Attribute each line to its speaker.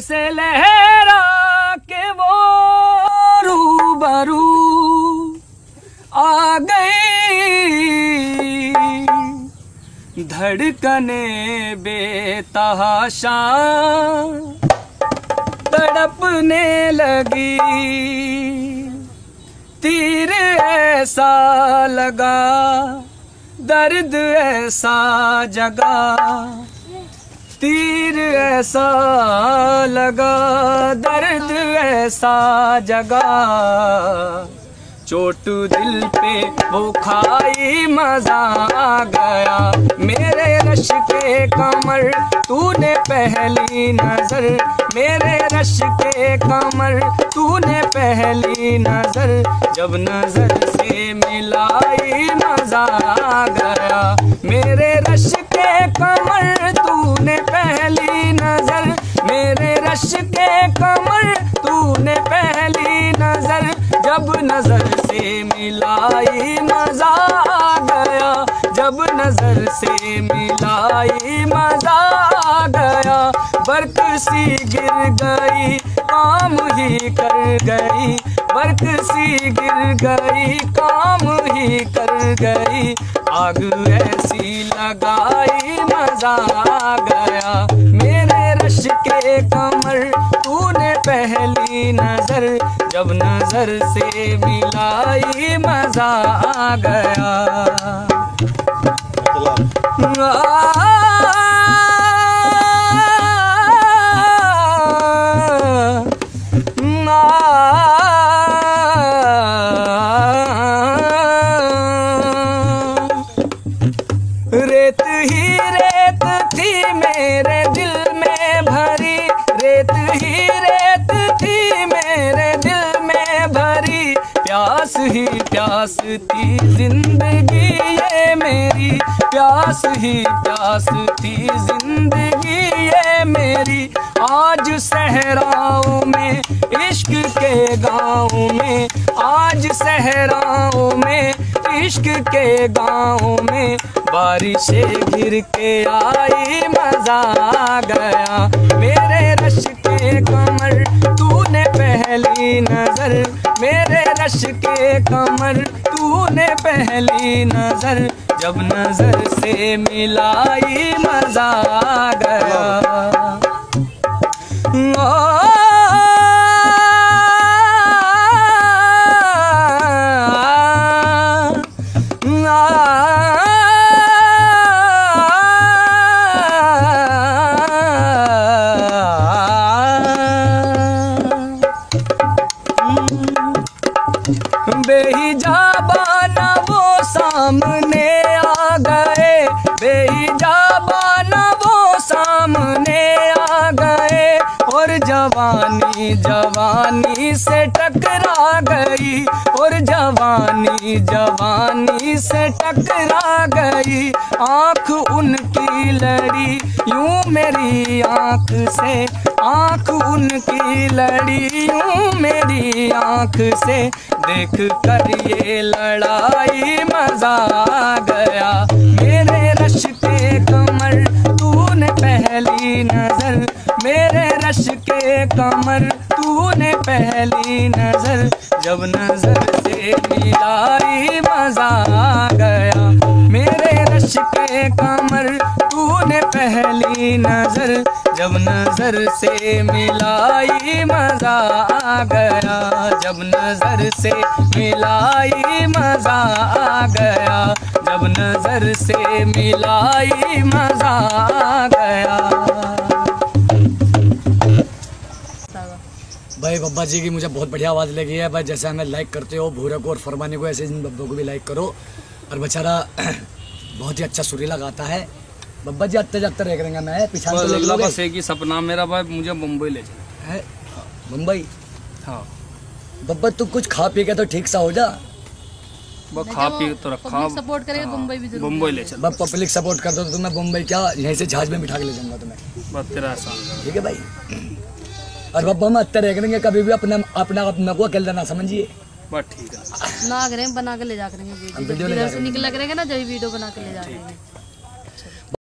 Speaker 1: से लहरा के वो रूबरू आ गई, धड़कने बेतहाशा तड़पने लगी। तीर ऐसा लगा, दर्द ऐसा जगा, तीर ऐसा लगा, दर्द ऐसा जगा। चोट दिल पे वो खाई, मजा आ गया। मेरे रश के कमर तूने पहली नजर, मेरे रश के कमर तूने पहली नजर, जब नजर से मिलाई मजा आ गया। मेरे रश के कमर तूने पहली नजर, मेरे रश के कमर तूने पहली नजर, जब नजर से मिलाई मजा आ गया, जब नजर से मिलाई मजा आ गया। बरक सी गिर गई, काम ही कर गई, बरक सी गिर गई, काम ही कर गई। आग ऐसी लगाई, मजा आ गया। मेरे रश के कमर तूने पहली नजर, जब नजर से मिलाई मजा आ गया। रेत ही रेत थी मेरे दिल में भरी, रेत ही रेत थी मेरे दिल में भरी। प्यास ही प्यास थी जिंदगी ये मेरी, प्यास ही प्यास थी जिंदगी ये मेरी। आज सहराओं में इश्क के गाँव में, आज सहराओं में इश्क के गाँव में, बारिशें गिर के आई मजा आ गया। मेरे रश के कमर तूने पहली नजर, मेरे रश के कमर तूने पहली नजर, जब नजर से मिलाई मजा आ गया। बेहिजाबाना वो सामने आ गए, बेहिजाबाना वो सामने आ गए। और जवानी जवानी से टकरा गई, और जवानी जवानी से टकरा गई। आँख उनकी लड़ी यूं मेरी आँख से, आँख उनकी लड़ी यूं मेरी आँख से। देख कर ये लड़ाई मजा आ गया। मेरे रश के कमर तूने पहली नजर, मेरे रश के कमर तूने पहली नजर, जब नजर से मिलाई मजा आ गया। मेरे रश के कमर तूने पहली नजर, जब नजर से मिलाई मजा आ गया, जब नजर से मिलाई मजा आ गया, जब नजर से मिलाई मजा आ गया।
Speaker 2: भाई बब्बा जी की मुझे बहुत बढ़िया आवाज़ लगी है भाई। जैसे हमें लाइक करते हो भूरे को और फरमाने को, ऐसे इन बब्बों को भी लाइक करो। और बेचारा बहुत ही अच्छा सुरीला गाता है। बब्बा जी आते जाते रह करेंगे मैं पीछा तो
Speaker 1: बस एक ही सपना मेरा भाई, मुझे मुंबई ले चले
Speaker 2: है। मुंबई?
Speaker 1: हाँ
Speaker 2: बब्बा तू कुछ खा पी के तो ठीक सा हो जा।
Speaker 1: वो खा पी तो रखा,
Speaker 3: सपोर्ट करेगा मुंबई भी जरूर,
Speaker 1: मुंबई ले चल।
Speaker 2: बस पब्लिक सपोर्ट कर दो तो मैं मुंबई क्या यहीं से जहाज में बिठा के ले जाऊंगा तुम्हें।
Speaker 1: बस तेरा एहसान,
Speaker 2: ठीक है भाई। और बब्बा हम अत्ते रह करेंगे, कभी भी अपना अपना को अकेला ना समझिए।
Speaker 1: बस ठीक है
Speaker 3: ना करेंगे, बना के ले जा करेंगे।
Speaker 2: वीडियो
Speaker 3: निकला करेंगे ना, जब वीडियो बना के ले जा करेंगे।